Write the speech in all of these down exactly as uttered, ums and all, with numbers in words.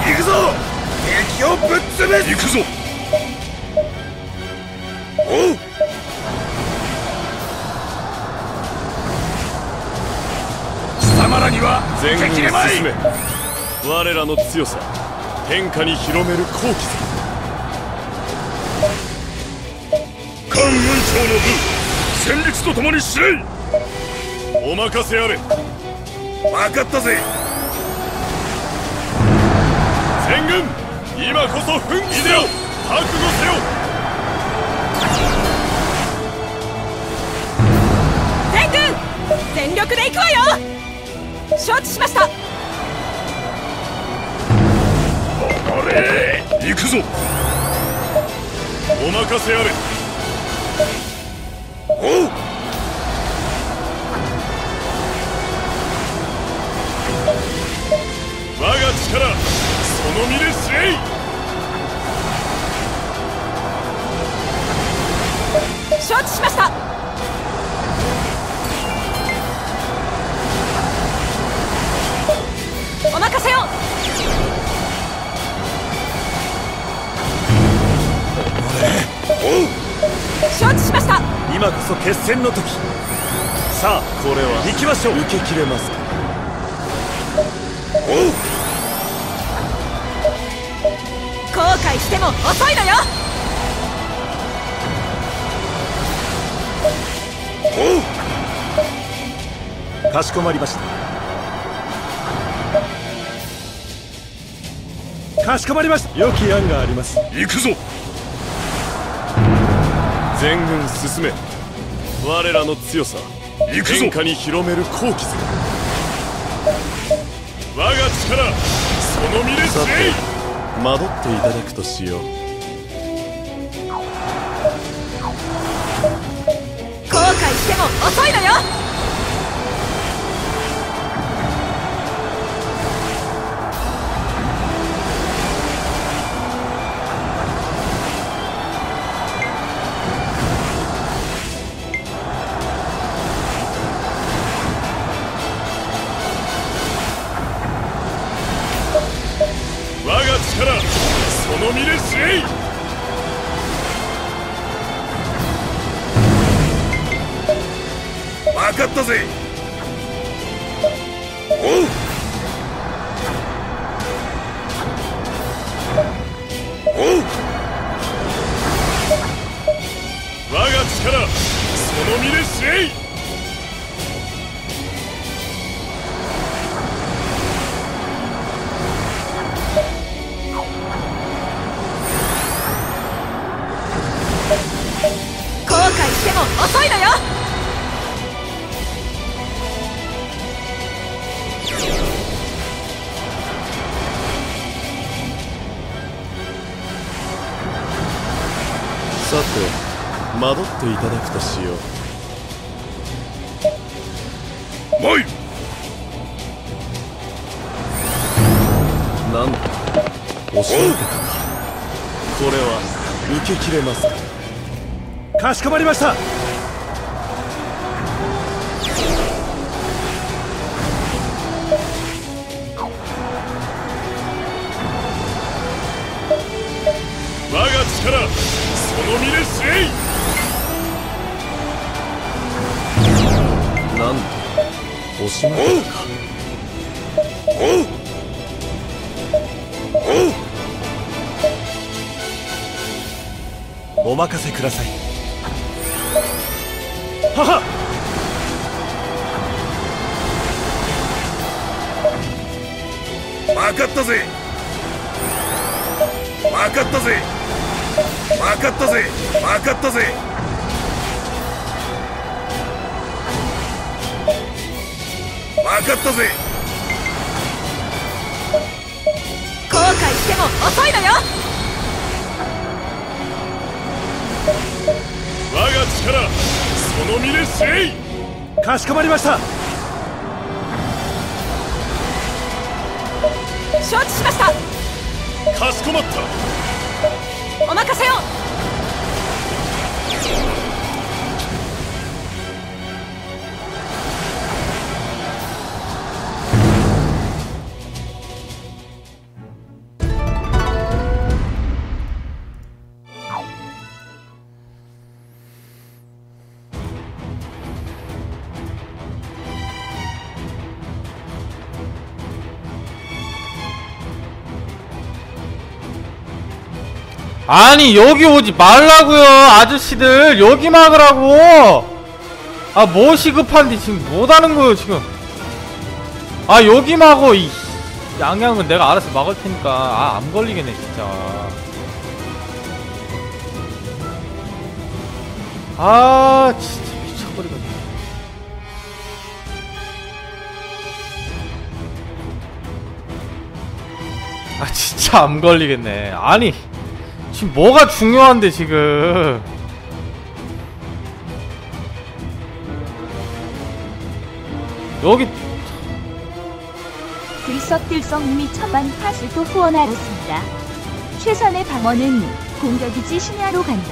行くぞ。敵をぶっ潰す。 行くぞ。 おう。貴様らには全軍敵でまい。 進め。我らの強さ天下に広める好機ぞ。関雲長の部戦慄とともに司令。お任せあれ。 分かったぜ。 全軍今こそ奮起せよ。覚悟せよ。 全軍全力で行くわよ。承知しました。 あれ行くぞ。お任せあれ。 おう。 我が力その身で知れい。 承知しました。お任せを。 おう。 承知しました。 今こそ決戦の時。さあこれは行きましょう。受けきれますか。 おう。 後悔しても遅いのよ。 おう。 かしこまりました。かしこまりました。良き案があります。行くぞ。全軍進め。我らの強さ天下に広める好機ぞ。我が力その身で知れい。惑っていただくとしよう。 後悔しても遅いのよ。 我が力その身で知れい。 分かったぜ。おう。おう。 我が力その身で知れい。 後悔しても遅いのよ。 さて惑っていただくとしよう。参る。なんだおしまったか。これは受けきれますか。かしこまりました。我が力その身で知れい。なんだおしまったか。 おう。おう。 お任せください。はは。 分かったぜ。分かったぜ。分かったぜ。分かったぜ。分かったぜ。 後悔しても遅いのよ。 我が力その身で知れい。かしこまりました。 承知しました。 かしこまった。 お任せを。 아니 여기 오지 말라고요. 아저씨들 여기 막으라고. 아 뭐 시급한데 지금 못하는 거예요 지금. 아 여기 막어. 이 양양은 내가 알아서 막을 테니까. 아 안 걸리겠네 진짜. 아 진짜 미쳐버리겠네. 아 진짜 안 걸리겠네. 아니 지금 뭐가 중요한데 지금. 여기 들썩들썩님이 천만 파수도 후원하였습니다. 최선의 방어는 공격이지 심야로 간다.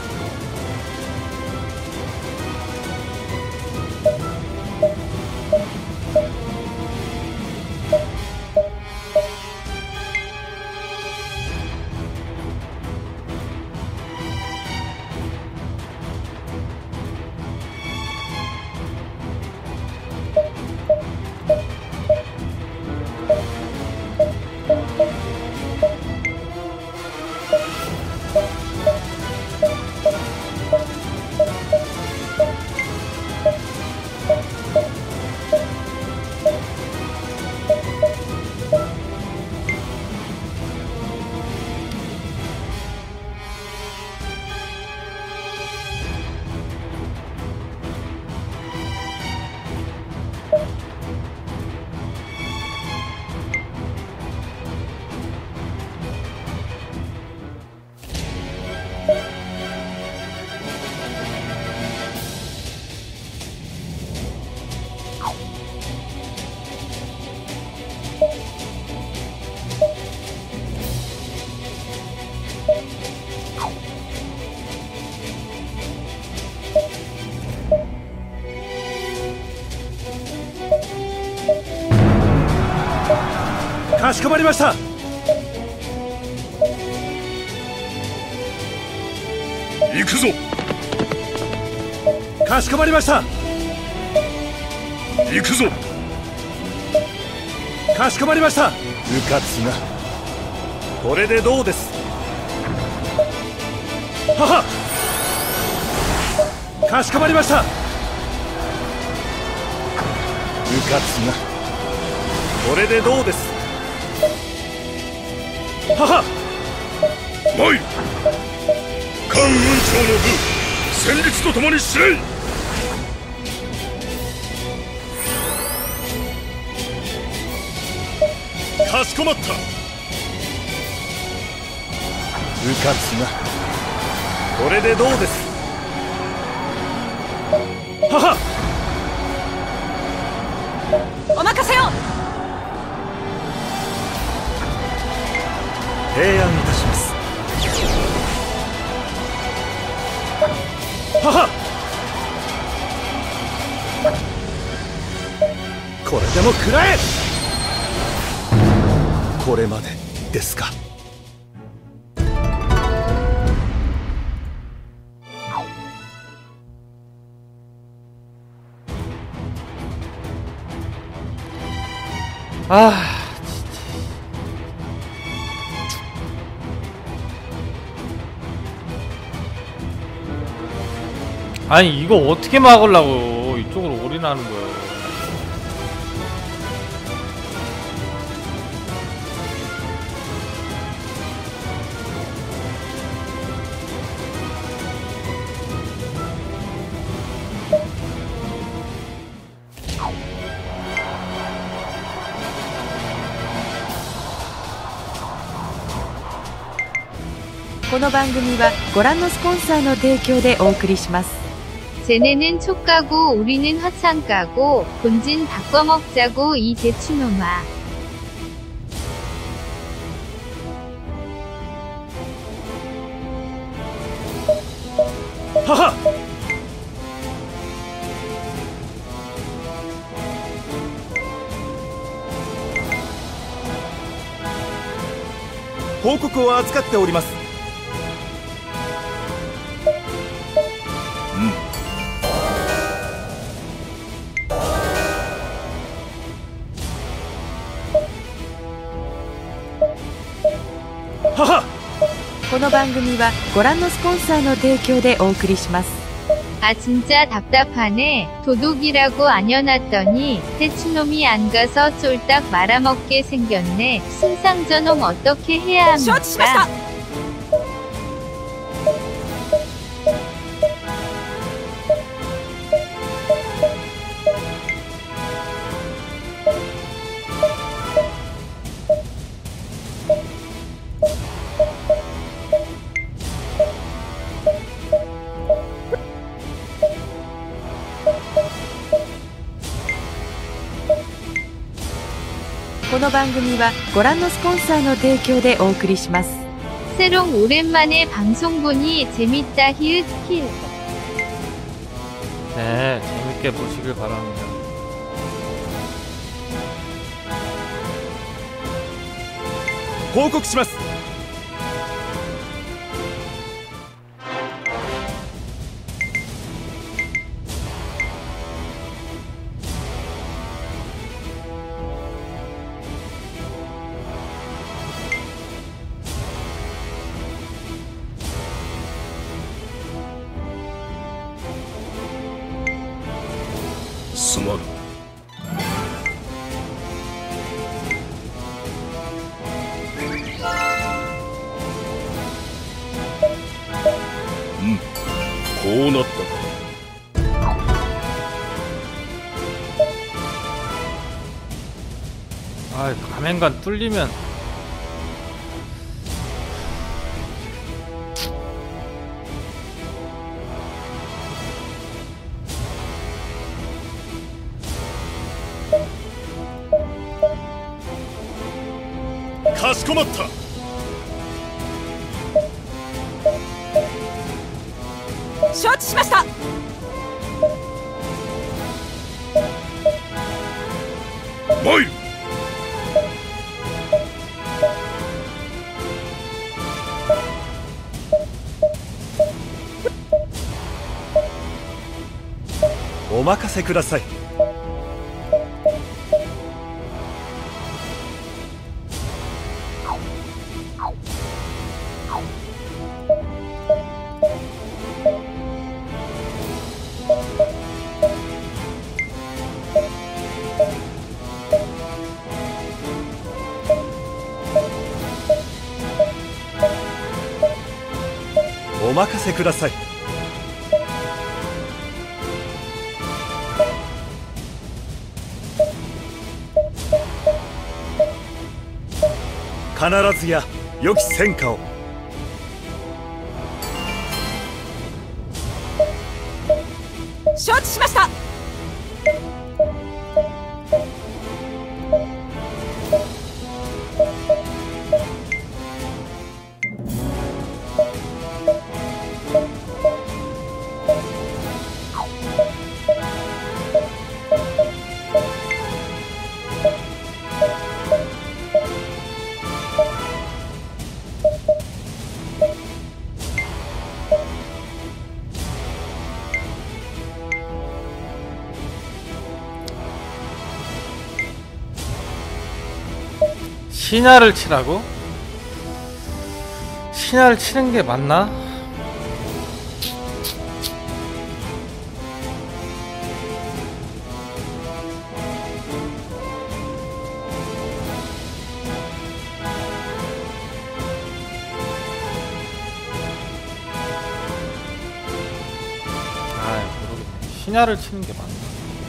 가시코마리마시타. 이크소. 가시코마리마시타. 이크소. 가시코마리마시타. うかつな。これでどうです。 はは。かしこまりました。うかつな。これでどうです。 はは。 参る。関雲長の部、戦術とともに司令。かしこまった。うかつな。これでどうです。 はは。 お任せを。 提案いたします。 はは。これでも食らえ。これまでですか。 아 아니 이거 어떻게 막으려고 이쪽으로 올인하는 거예요. この番組はご覧のスポンサーの提供でお送りします。 쟤네는 촉가고 우리는 화창가고 본진 바꿔먹자고 이 대추놈아. 하하. 보고를 預かっております。 하하! この番組はご覧のスポンサーの提供でお送りします。 아 진짜 답답하네. 도둑이라고 아녀놨더니 대추놈이 안 가서 쫄딱 말아먹게 생겼네. 신상전홍 어떻게 해야 承知しました。 합니까? この番組はご覧のスポンサーの提供でお送りします。 새롱 오랜만에 방송 보니 재밌다 히읗 킬. 네, 재밌게 보시길 바랍니다. 보고시마스. 스마르. 음, こうなったか。 아, 가면간 뚫리면 가스코마타. 承知しました。 参る。 お任せください。お任せください。必ずや良き戦果を。 承知しました。 신화를 치라고? 신화를 치는 게 맞나? 아, 모르겠네. 신화를 치는 게 맞나?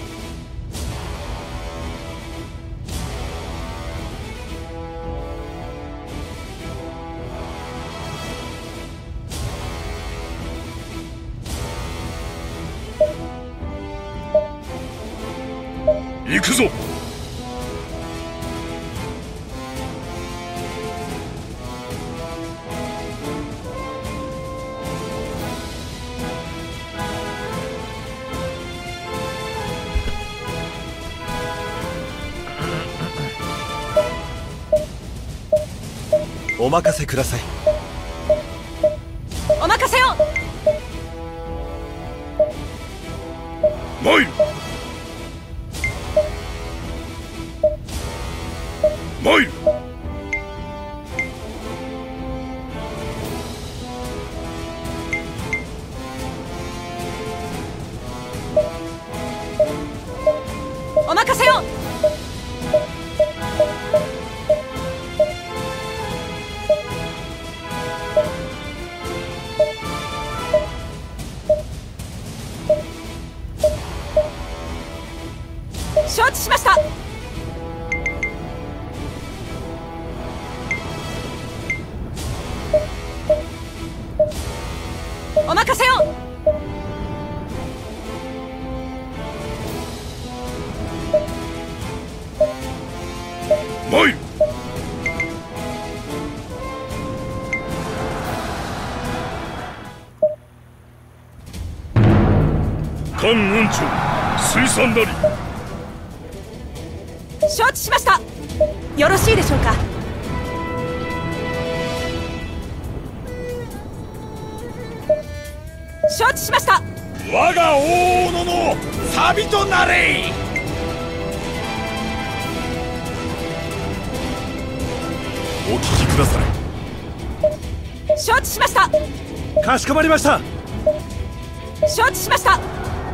이크소. お任せください。 お任せを。 参る。参る。 任せよ。 参る。関雲長水産なり。 承知しました。よろしいでしょうか。承知しました。 我が大斧の錆となれ。 お聞きください。 承知しました。 かしこまりました。 承知しました。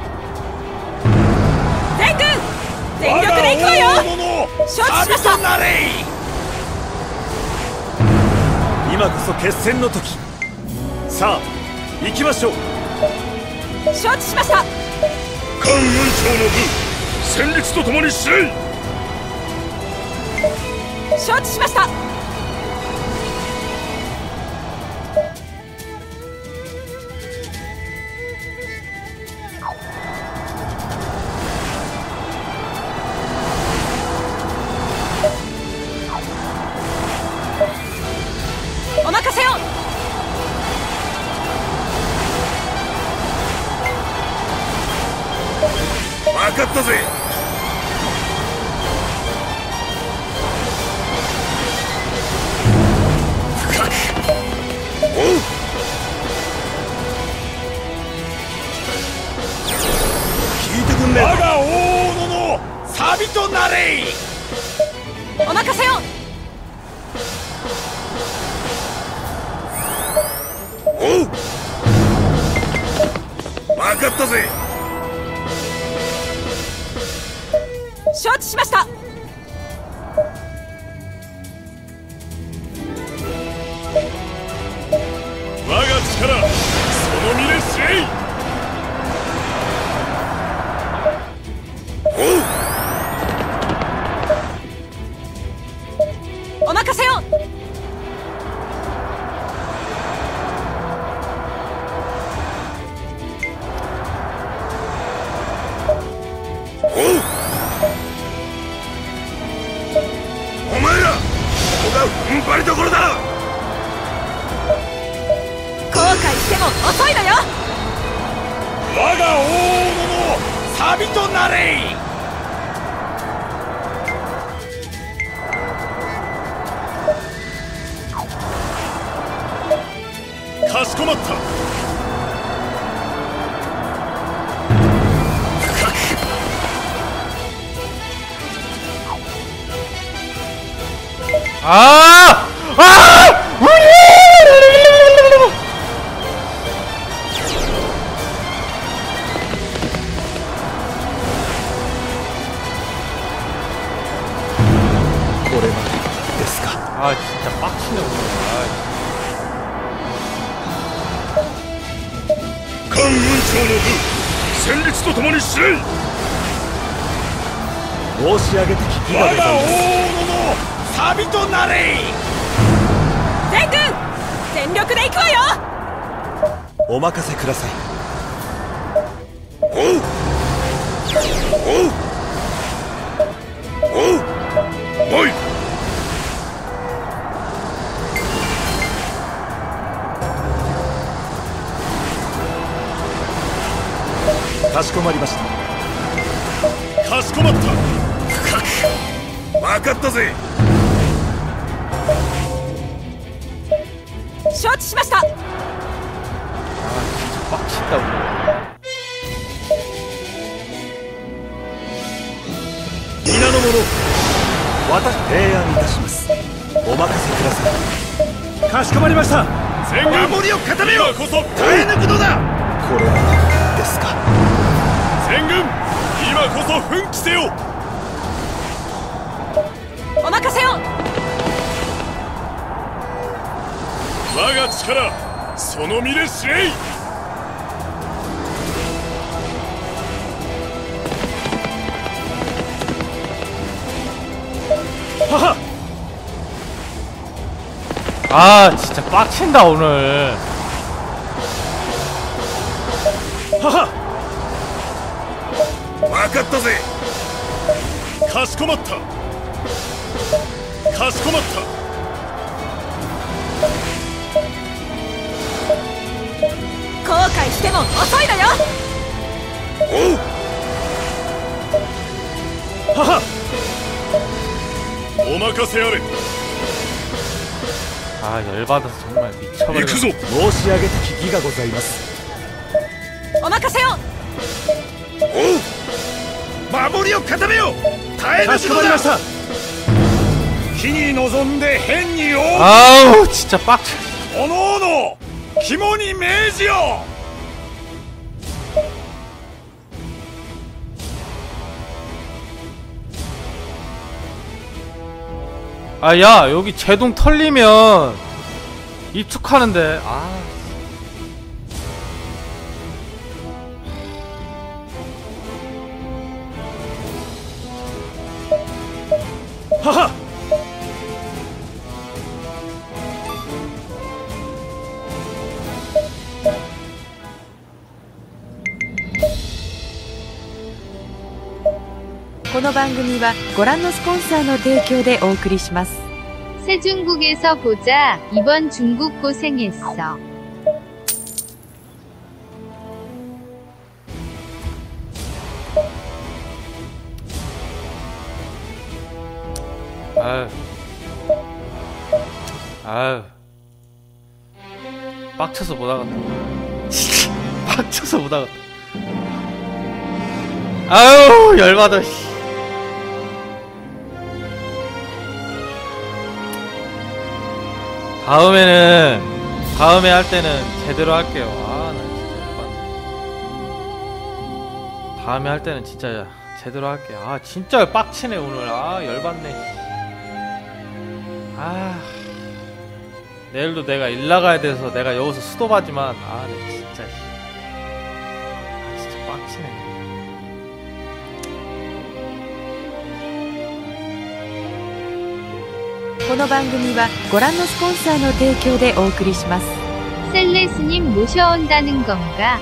全軍全力で行くわよ。承知しました。 今こそ決戦の時。さあ行きましょう。 承知しました。 関雲長の部戦慄とともに司令。 承知しました。お任せよ。 分かったぜ。深く。おう。 聞いてくんねえ。 我が大斧の錆となれ。 お任せよ。 おう。分かったぜ。 承知しました。 我が力その身で知れい。おう。 お任せよ。 おう。お前らここが踏ん張りどころだ。 後悔しても遅いのよ。 我が大斧の錆となれ。かしこまった。深く。 ああああうりこれまでですか。 아 진짜 빡치네 오늘. 아, 関雲長の部戦慄とともに司令。 申し上げてき義がござい我が大ます。 斧の錆となれ。 全軍全力で行くわよ。 お任せください。 おう。おう。おう。参る。 かしこまりました。 かしこまった。深く。分かったぜ。 承知しました。 빡친다 오늘. 皆の者、私提案いたします。お任せください。かしこまりました。 全軍守りを固めよ。今こそ耐え抜くのだ。 これはですか。 全軍今こそ奮起せよ。 お任せよ。 我が力その身で知れい。 하하! 아 진짜 빡친다 오늘. 하하! 分かったぜ。 かしこまった。かしこまった。 後悔しても遅いのよ。 はは。お任せあれ。 아 열받아서 정말 行 미쳐버리겠네. くぞ。 申し上げたき儀がございます。 お任せを。 守りを固めよう。耐えか抜くのだ。 しこまりました。 火に臨んで変に追う。 아우 진짜 빡쳐. おのおの肝に銘じよ。 아 야 여기 제동 털리면 입축하는데. 아 하하! この番組はご覧のスポンサーの提供でお送りします。 세중국에서 보자. 이번 중국 고생했어. 아유 아유 빡쳐서 못하겠다. 진짜 빡쳐서 못하겠다. 아유 열받아. 다음에는 다음에 할 때는 제대로 할게요. 아 나 진짜 열받네. 다음에 할 때는 진짜 제대로 할게요. 아 진짜 빡치네 오늘. 아 열받네. 아 내일도 내가 일 나가야 돼서 내가 여기서 수도하지만 아 네, 진짜 아 진짜 빡치네. この番組はご覧のスポンサーの提供でお送りします。 셀레스님 모셔온다는 건가?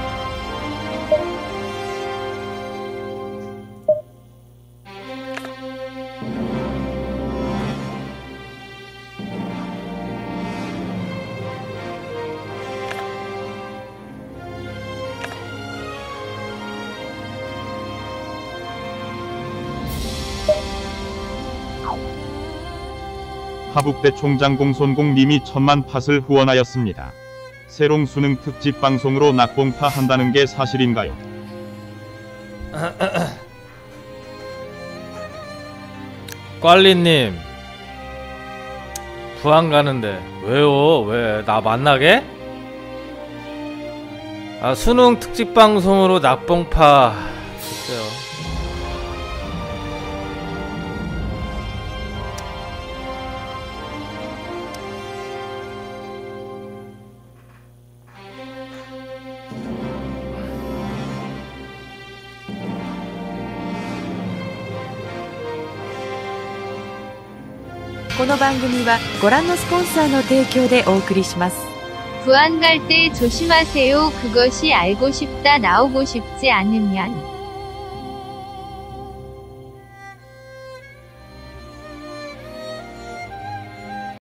하북대 총장 공손공님이 천만 팟을 후원하였습니다. 세롱 수능 특집 방송으로 낙봉파 한다는 게 사실인가요? 꽐리님 부안 가는데 왜요? 왜 나 만나게? 아 수능 특집 방송으로 낙봉파 됐어요. この番組はご覧のスポンサーの提供でお送りします。 부안 갈 때 조심하세요. 그것이 알고 싶다 나오고 싶지 않으면